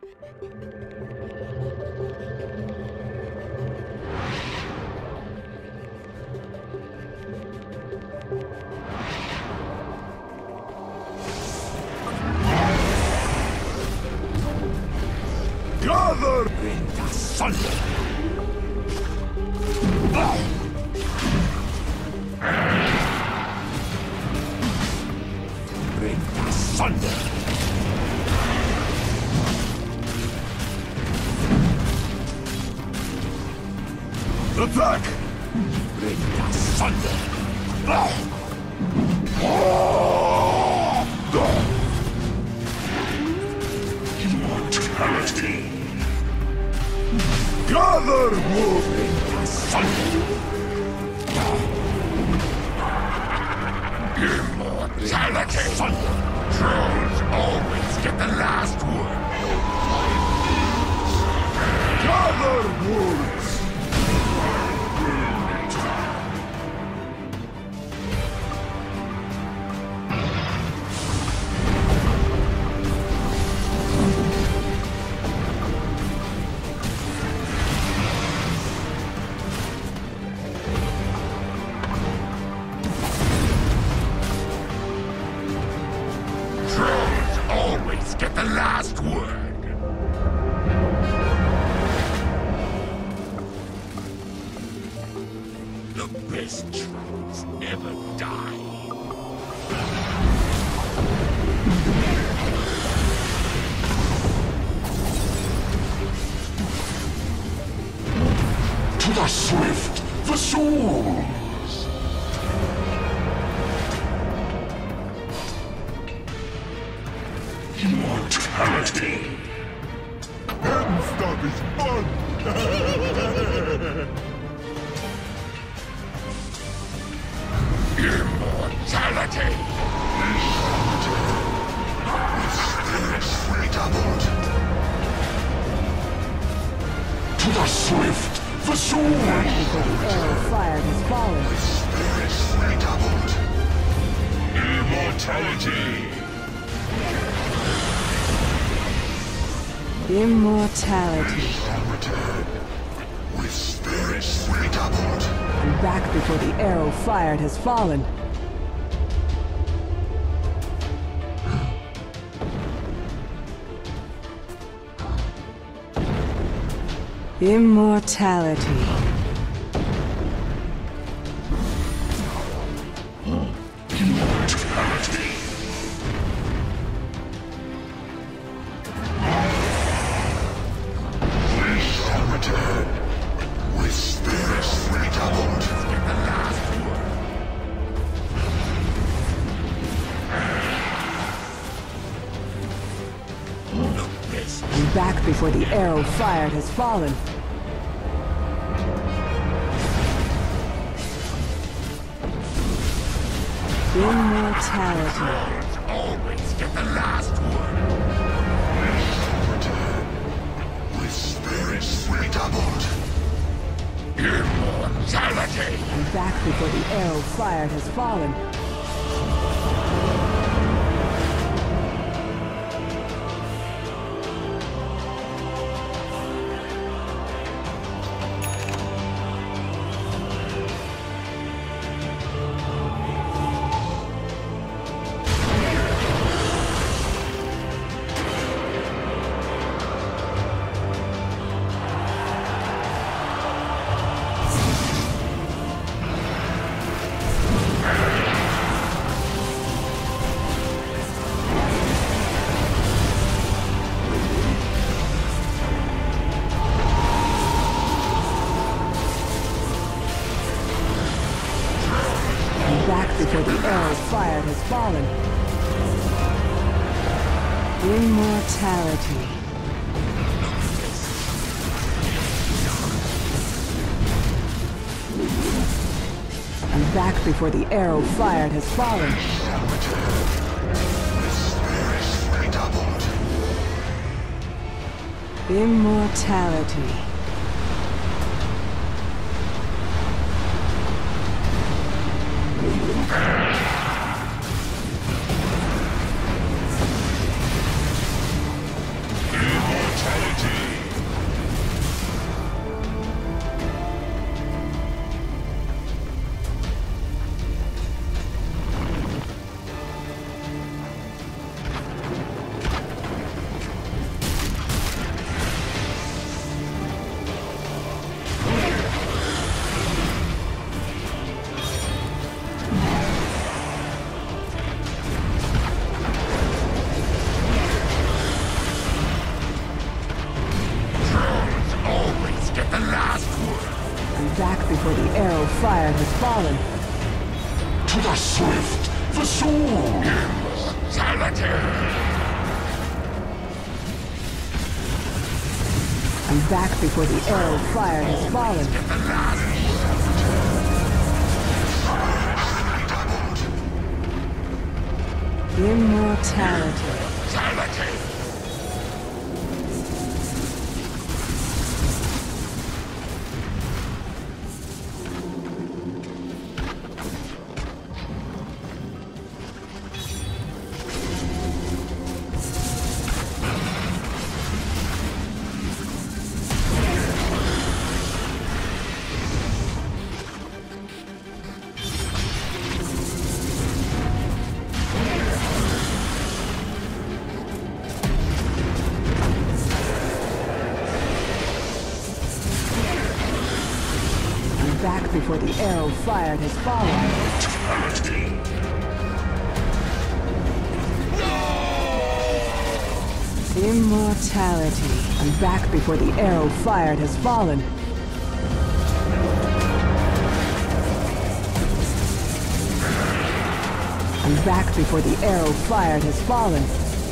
Gather in the thunder! Bring the thunder! Attack! Bring the thunder! Immortality! Gather wood! Bring the thunder! Immortality! Trolls always get the last word! Gather woods! Get the last word! The best trolls never die. To the swift, the souls! Immortality! Heaven stop is fun! Immortality! Spirits redoubled! To the swift, the sword! The arrow fired has fallen. Spirits redoubled! Immortality! Immortality. Shall return with spirits redoubled. And back before the arrow fired has fallen. Immortality. Immortality. We shall return with spirits redoubled. Get the last word. The best. And back before the arrow fired has fallen. Immortality. Always get the last word. We shall return with spirits redoubled. Immortality. And back before the arrow fired has fallen. Before the arrow fired has fallen. Immortality. And back before the arrow fired has fallen. Immortality. before the arrow fired has fallen. To the swift, the sword! Immortality! I'm back before the arrow fired has fallen. Immortality. Back before the arrow fired has fallen. Immortality. I'm back before the arrow fired has fallen. I'm back before the arrow fired has fallen.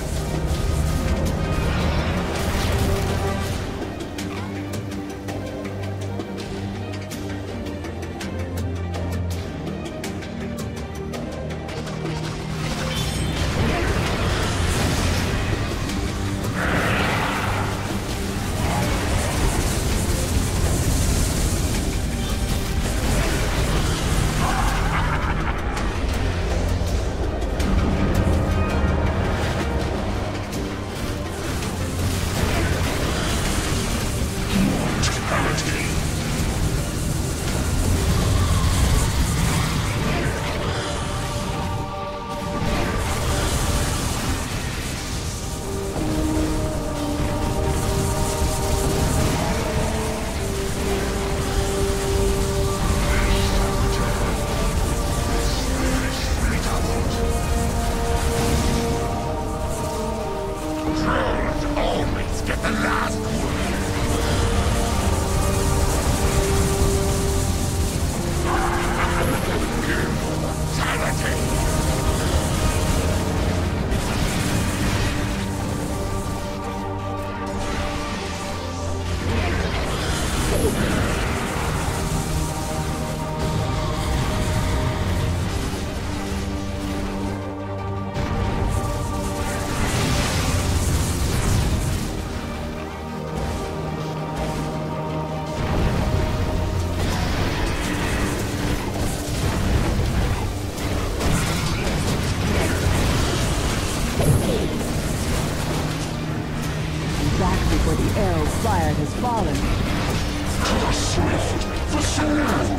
Before the arrow fired has fallen. The swift, the sword!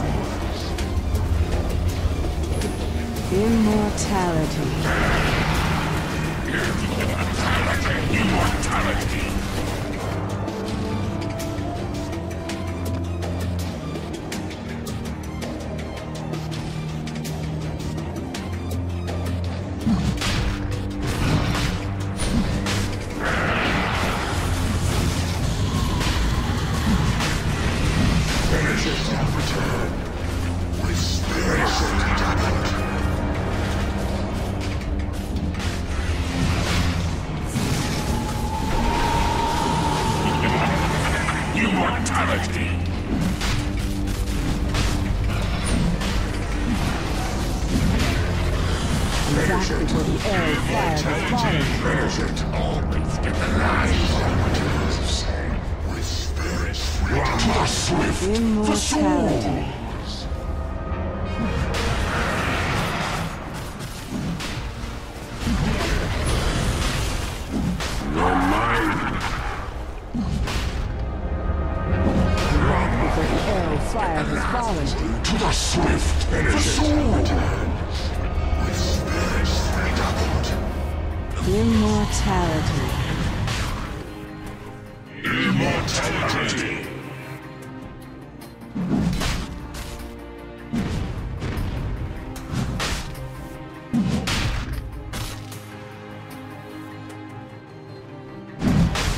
Immortality. Immortality! Immortality! Back before the arrow fired has fallen. It always get the last with spirits free to the swift, the sword! You're mine! Before the arrow fired has fallen. To the swift, the sword! With spirits redoubled. Immortality. Immortality!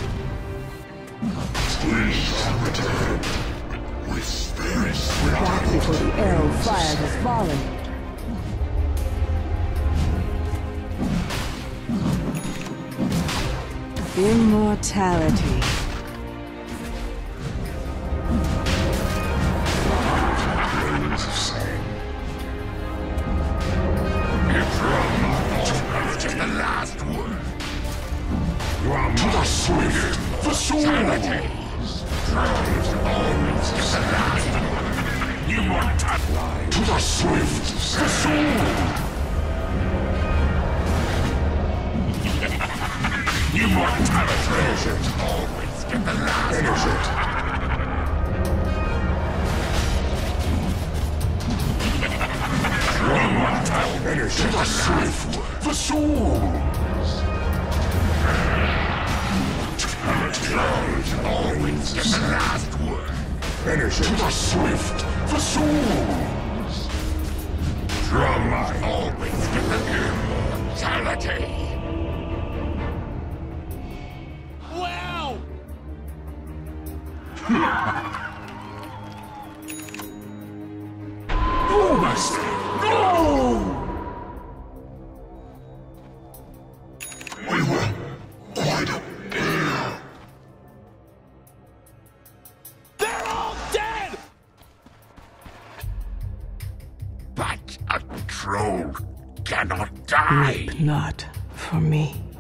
Please return with spirits redoubled. before the arrow fired has fallen. Immortality. Rings of sand. To the last word. You are to the swift, the sword. Drives always to the last word. You want to fly to the swift, the sword. You want to finish it. Always get the last finish it. Finish it. The swift, the swords. Always get the last word. Finish it. The swift, the swords. Drum always get the immortality. Wow! Oh, master! No! We were quite a pair. They're all dead! But a troll cannot die. Weep not for me.